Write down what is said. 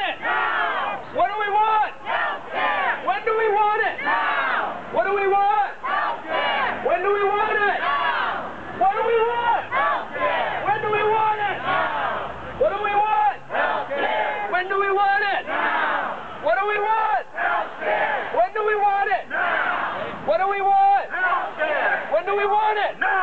it? Now! What do we want? Healthcare! When do we want it? Now! What do we want? Healthcare! When do we want it? Now! What do we want? Healthcare! When do we want it? Now! What do we want? Healthcare! When do we want it? Now! What do we want? Healthcare! When do we want it? Now! What do we want? Healthcare! When do we want it? Now!